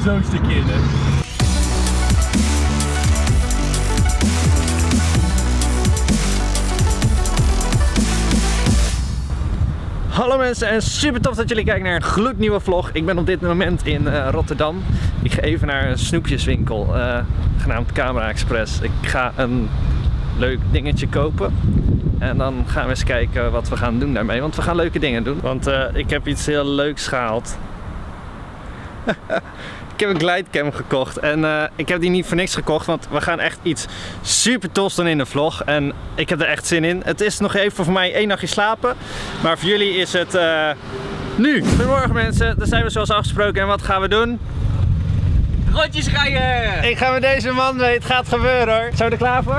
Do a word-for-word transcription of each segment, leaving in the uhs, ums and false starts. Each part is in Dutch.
zo'n stukje in. Hè. Hallo mensen en super tof dat jullie kijken naar een gloednieuwe vlog. Ik ben op dit moment in uh, Rotterdam. Ik ga even naar een snoepjeswinkel, uh, genaamd Camera Express. Ik ga een leuk dingetje kopen. En dan gaan we eens kijken wat we gaan doen daarmee. Want we gaan leuke dingen doen. Want uh, ik heb iets heel leuks gehaald. Ik heb een glidecam gekocht en uh, ik heb die niet voor niks gekocht, want we gaan echt iets super tofs doen in de vlog en ik heb er echt zin in. Het is nog even voor mij één nachtje slapen, maar voor jullie is het uh, nu. Goedemorgen mensen, daar zijn we zoals afgesproken en wat gaan we doen? Rondjes rijden! Ik ga met deze man mee, het gaat gebeuren hoor. Zijn we er klaar voor?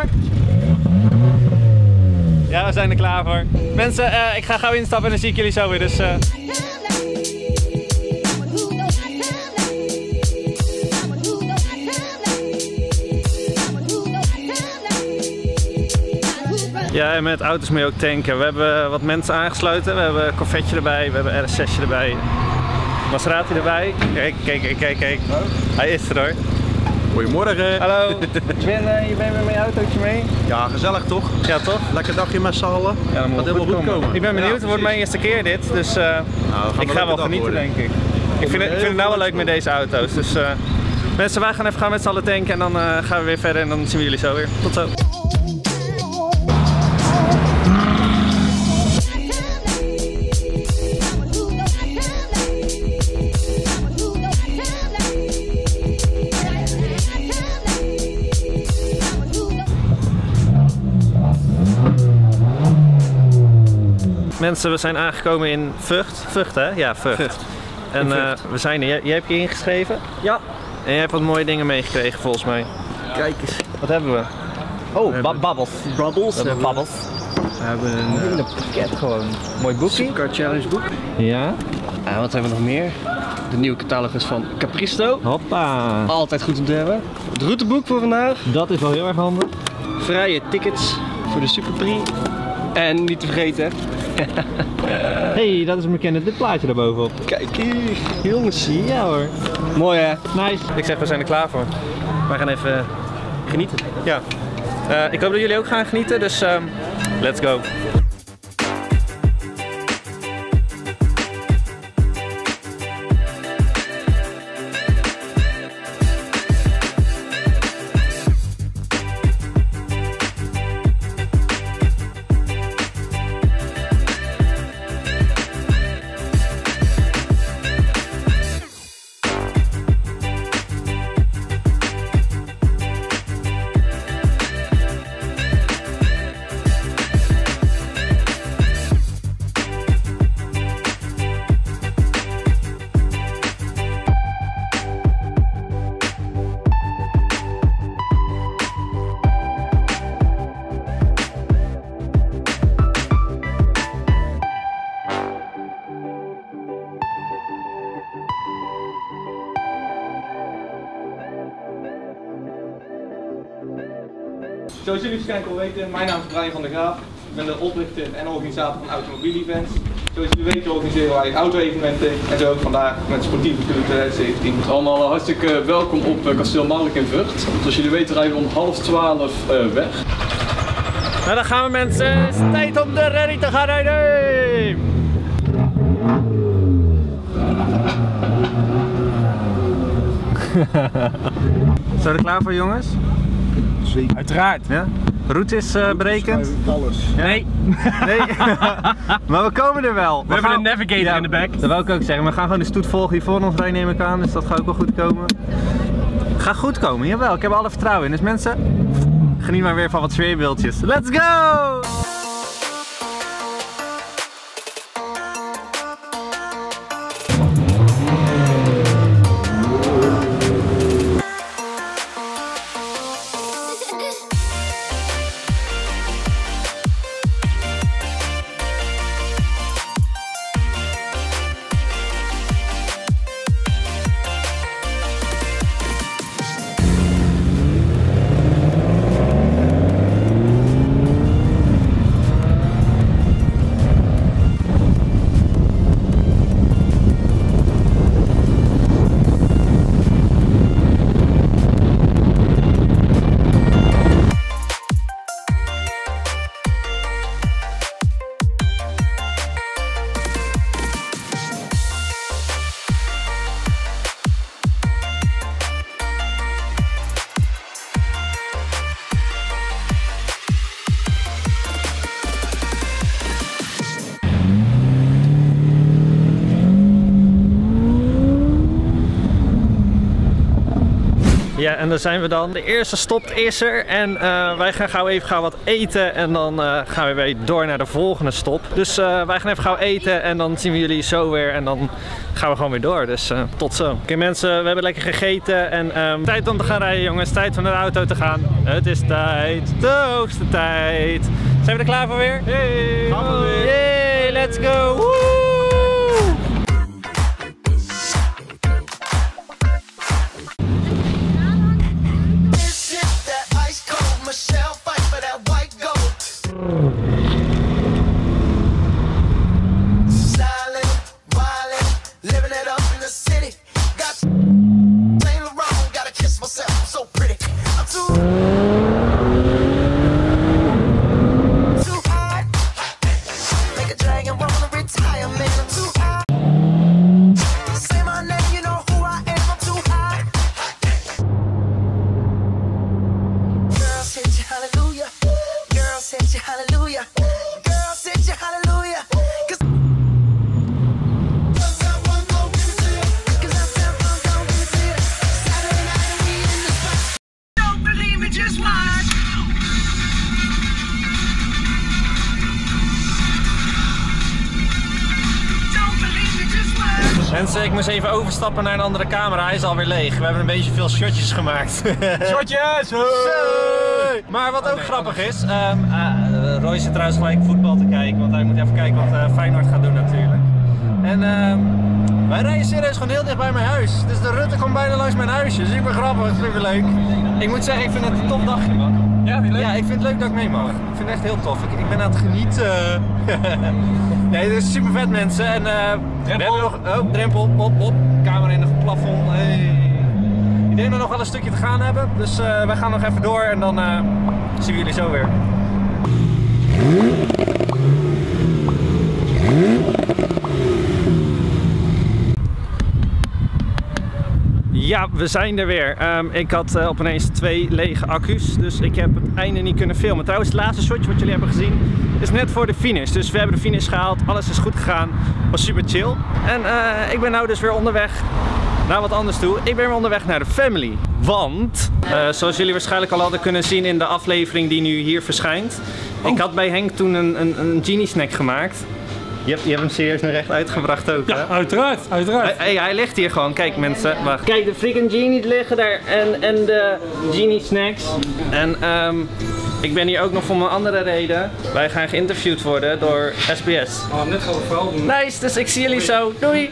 Ja, we zijn er klaar voor. Mensen, uh, ik ga gauw instappen en dan zie ik jullie zo weer, dus... Uh... Ja, en met auto's mee ook tanken. We hebben wat mensen aangesloten. We hebben een Corvette erbij, we hebben R S zes erbij. Maserati erbij. Kijk, kijk, kijk, kijk, kijk. Hij is er hoor. Goedemorgen. Hallo. Je bent, uh, je bent met mijn autootje mee? Ja, gezellig toch? Ja, toch? Lekker dagje met z'n allen. Ja, dat moet helemaal goed komen. komen. Ik ben benieuwd, Ja, het wordt mijn eerste keer dit. Dus uh, nou, ik ga wel genieten worden. denk ik. Ik vind, het, ik vind het nou wel leuk met deze auto's. Dus uh, mensen, wij gaan even gaan met z'n allen tanken en dan uh, gaan we weer verder en dan zien we jullie zo weer. Tot zo. Mensen, we zijn aangekomen in Vught. Vught hè? Ja, Vught. Vught. En uh, we zijn er. Jij, jij hebt je ingeschreven? Ja. En jij hebt wat mooie dingen meegekregen volgens mij. Kijk eens. Wat hebben we? Oh, we hebben babbels. Babbels. We hebben babbels. We hebben een, uh, een pakket gewoon. Mooi boekje. Supercar Challenge boek. Ja. En wat hebben we nog meer? De nieuwe catalogus van Capristo. Hoppa. Altijd goed om te hebben. Het routeboek voor vandaag. Dat is wel heel erg handig. Vrije tickets voor de Superprix. En niet te vergeten. Hey, dat is een bekende dit plaatje daarbovenop. Kijk hier, jongens. Ja hoor. Mooi hè? Nice. Ik zeg, we zijn er klaar voor. We gaan even genieten. Ja. Uh, ik hoop dat jullie ook gaan genieten, dus um, let's go. Zoals jullie waarschijnlijk al weten, mijn naam is Brian van der Graaf. Ik ben de oprichter en organisator van Automobiel-events. Zoals jullie weten organiseren wij auto-evenementen en zo ook vandaag met sportieve Tour twintig zeventien. Allemaal hartstikke welkom op Kasteel Marlik in Vught. Zoals jullie weten rijden we om half twaalf uh, weg. Nou, dan gaan we mensen. Het is tijd om de rally te gaan rijden. Zijn we er klaar voor jongens? Zeker. Uiteraard. Ja? De route is uh, berekend? Alles. Ja? Nee. Nee. Maar we komen er wel. We, we hebben gaan... een navigator ja, in de back. Dat wil ik ook zeggen. We gaan gewoon de stoet volgen hier voor ons rijden, neem ik aan. Dus dat gaat ook wel goed komen. Ga goed komen, jawel. Ik heb er alle vertrouwen in. Dus mensen, geniet maar weer van wat sfeerbeeldjes. Let's go! Ja, en daar zijn we dan. De eerste stop is er en uh, wij gaan gauw even gauw wat eten en dan uh, gaan we weer door naar de volgende stop. Dus uh, wij gaan even gauw eten en dan zien we jullie zo weer en dan gaan we gewoon weer door. Dus uh, tot zo. Oké okay, mensen, we hebben lekker gegeten en um, tijd om te gaan rijden jongens. Tijd om naar de auto te gaan. Het is tijd. De hoogste tijd. Zijn we er klaar voor weer? Hey! Gaan we weer. Hey, let's go! Woo! Mensen, ik moest even overstappen naar een andere camera, hij is alweer leeg. We hebben een beetje veel shotjes gemaakt. Shotjes! Hey! Maar wat ook grappig is, um, uh, Roy zit trouwens gelijk voetbal te kijken, want hij moet even kijken wat uh, Feyenoord gaat doen natuurlijk. En um, wij rijden serieus gewoon heel dicht bij mijn huis. Dus de Rutte komt bijna langs mijn huisje. Super grappig, super leuk. Ik moet zeggen, ik vind het een tof dagje man. Ja, vind je leuk? Ja, ik vind het leuk dat ik mee mag. Ik vind het echt heel tof. Ik, ik ben aan het genieten. Nee, dit is super vet mensen. En uh, we hebben nog, oh, drempel, op, op, camera in het plafond. Hey. Ik denk dat we nog wel een stukje te gaan hebben. Dus uh, wij gaan nog even door en dan uh, zien we jullie zo weer. Ja, we zijn er weer. Um, ik had uh, opeens twee lege accu's, dus ik heb het einde niet kunnen filmen. Trouwens, het laatste shotje wat jullie hebben gezien is net voor de finish. Dus we hebben de finish gehaald, alles is goed gegaan, was super chill. En uh, ik ben nou dus weer onderweg naar wat anders toe. Ik ben weer onderweg naar de family. Want, uh, zoals jullie waarschijnlijk al hadden kunnen zien in de aflevering die nu hier verschijnt. Oh. Ik had bij Henk toen een, een, een genie snack gemaakt. Je hebt, je hebt hem serieus nog recht uitgebracht ook, hè? Ja, uiteraard, uiteraard. Hij, hij ligt hier gewoon, kijk mensen, wacht. Kijk, de freaking genies liggen daar en, en de genie snacks. En um, ik ben hier ook nog voor een andere reden. Wij gaan geïnterviewd worden door S B S. Oh, net gaan we vooral doen. Nice, dus ik zie jullie zo. Doei!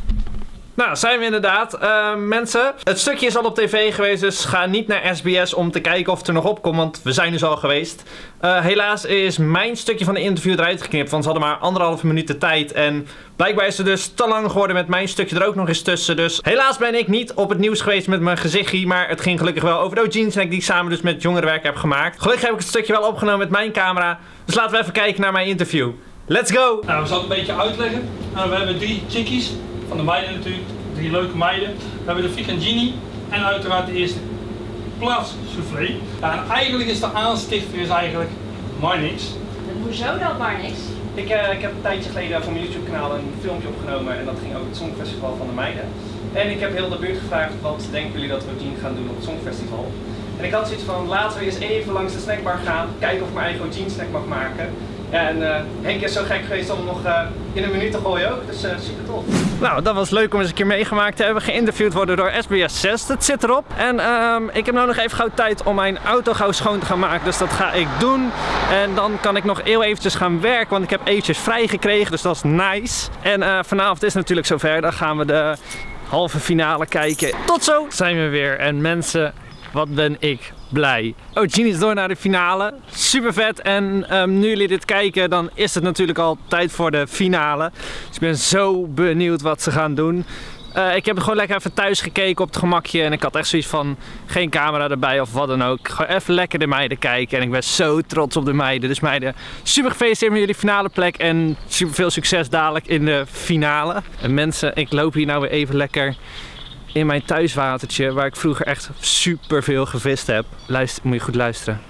Nou, zijn we inderdaad. Uh, mensen, het stukje is al op tv geweest, dus ga niet naar S B S om te kijken of het er nog op komt, want we zijn dus al geweest. Uh, helaas is mijn stukje van de interview eruit geknipt, want ze hadden maar anderhalve minuut de tijd. En blijkbaar is het dus te lang geworden met mijn stukje er ook nog eens tussen. Dus helaas ben ik niet op het nieuws geweest met mijn gezichtje, maar het ging gelukkig wel over de jeans snack die ik samen dus met jongerenwerk heb gemaakt. Gelukkig heb ik het stukje wel opgenomen met mijn camera, dus laten we even kijken naar mijn interview. Let's go! Nou, we zullen het een beetje uitleggen. Nou, we hebben drie chickies, van de meiden natuurlijk, drie leuke meiden. We hebben de Vegan Genie en uiteraard de eerste plaats soufflé. Ja, en eigenlijk is de aanstichter is eigenlijk Marnix. Hoezo dan Marnix? Ik, uh, ik heb een tijdje geleden voor mijn YouTube kanaal een filmpje opgenomen en dat ging over het Songfestival van de meiden. En ik heb heel de buurt gevraagd, wat denken jullie dat we tien gaan doen op het Songfestival? En ik had zoiets van, laten we eens even langs de snackbar gaan, kijken of ik mijn eigen jeans snack mag maken. Ja, en uh, Henk is zo gek geweest om hem nog uh, in een minuut te gooien ook, dus uh, super tof. Nou, dat was leuk om eens een keer meegemaakt te hebben. Geïnterviewd worden door S B S zes, dat zit erop. En um, ik heb nou nog even gauw tijd om mijn auto gauw schoon te gaan maken, dus dat ga ik doen. En dan kan ik nog heel eventjes gaan werken, want ik heb eventjes vrij gekregen, dus dat is nice. En uh, vanavond is het natuurlijk zover, dan gaan we de halve finale kijken. Tot zo! Zijn we weer en mensen, wat ben ik blij. Oh, Genie is door naar de finale. Super vet. En um, nu jullie dit kijken, dan is het natuurlijk al tijd voor de finale. Dus ik ben zo benieuwd wat ze gaan doen. Uh, ik heb gewoon lekker even thuis gekeken op het gemakje. En ik had echt zoiets van geen camera erbij of wat dan ook. Gewoon even lekker de meiden kijken. En ik ben zo trots op de meiden. Dus meiden, super gefeliciteerd met jullie finale plek. En super veel succes dadelijk in de finale. En mensen, ik loop hier nou weer even lekker in mijn thuiswatertje, waar ik vroeger echt super veel gevist heb. Luister, moet je goed luisteren.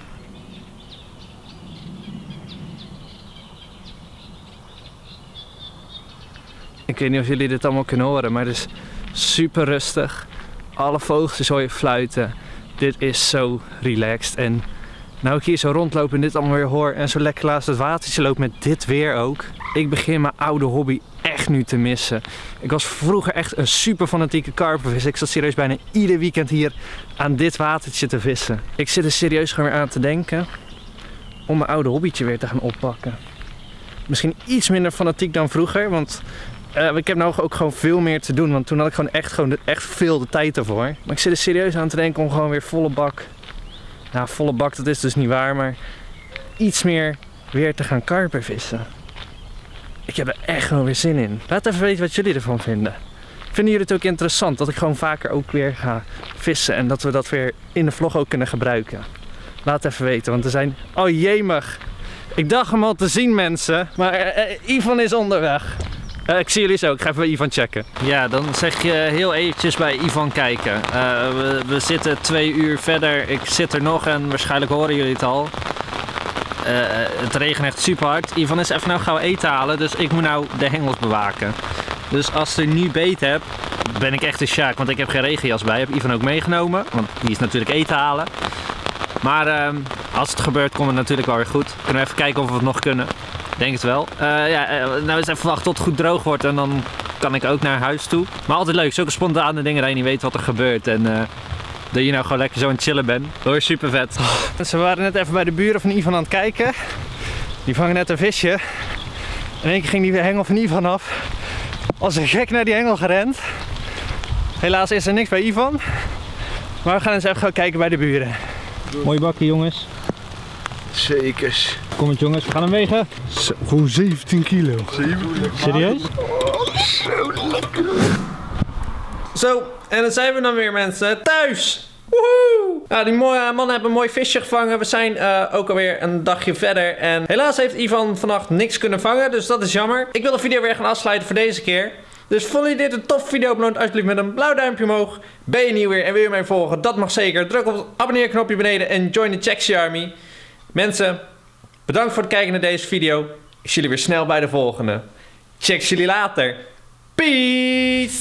Ik weet niet of jullie dit allemaal kunnen horen, maar het is super rustig. Alle vogeltjes hoor je fluiten. Dit is zo relaxed. En nou ik hier zo rondloop en dit allemaal weer hoor en zo lekker naast het watertje loop met dit weer ook. Ik begin mijn oude hobby echt nu te missen. Ik was vroeger echt een super fanatieke karpervisser. Ik zat serieus bijna ieder weekend hier aan dit watertje te vissen. Ik zit er serieus gewoon weer aan te denken om mijn oude hobbytje weer te gaan oppakken. Misschien iets minder fanatiek dan vroeger, want uh, ik heb nou ook gewoon veel meer te doen. Want toen had ik gewoon echt, gewoon echt veel de tijd ervoor. Maar ik zit er serieus aan te denken om gewoon weer volle bak. Nou, volle bak, dat is dus niet waar, maar iets meer weer te gaan karpervissen. Ik heb er echt gewoon weer zin in. Laat even weten wat jullie ervan vinden. Vinden jullie het ook interessant dat ik gewoon vaker ook weer ga vissen en dat we dat weer in de vlog ook kunnen gebruiken? Laat even weten, want er zijn... Oh jemig! Ik dacht hem al te zien, mensen, maar uh, uh, Ivan is onderweg. Uh, ik zie jullie zo, ik ga even bij Ivan checken. Ja, dan zeg je heel eventjes bij Ivan kijken. Uh, we, we zitten twee uur verder, ik zit er nog en waarschijnlijk horen jullie het al. Uh, het regent echt super hard. Ivan is even nou gauw eten halen, dus ik moet nou de hengels bewaken. Dus als er nu beet heb, ben ik echt een sjaak, want ik heb geen regenjas bij. Heb Ivan ook meegenomen, want die is natuurlijk eten halen. Maar uh, als het gebeurt, komt het natuurlijk wel weer goed. Kunnen we even kijken of we het nog kunnen. Denk het wel. Uh, ja, uh, nou eens even wachten tot het goed droog wordt en dan kan ik ook naar huis toe. Maar altijd leuk, zulke spontane dingen dat je niet weet wat er gebeurt. En uh, dat je nou gewoon lekker zo aan het chillen bent. Hoor, super vet. Oh. We waren net even bij de buren van Ivan aan het kijken. Die vangen net een visje. In één keer ging die hengel van Ivan af. Als een gek naar die hengel gerend. Helaas is er niks bij Ivan. Maar we gaan eens even gaan kijken bij de buren. Mooi bakje, jongens. Zekers. Kom het, jongens, we gaan hem wegen. Zo, gewoon zeventien kilo. Serieus? Oh, zo lekker. Zo, en dan zijn we dan weer, mensen, thuis. Woehoe! Nou, die mooie mannen hebben een mooi visje gevangen. We zijn uh, ook alweer een dagje verder. En helaas heeft Ivan vannacht niks kunnen vangen, dus dat is jammer. Ik wil de video weer gaan afsluiten voor deze keer. Dus vond je dit een tof video, beloon alsjeblieft met een blauw duimpje omhoog. Ben je nieuw weer en wil je mij volgen? Dat mag zeker. Druk op het abonneerknopje beneden en join the Checksy Army. Mensen, bedankt voor het kijken naar deze video. Ik zie jullie weer snel bij de volgende. Check jullie later. Peace!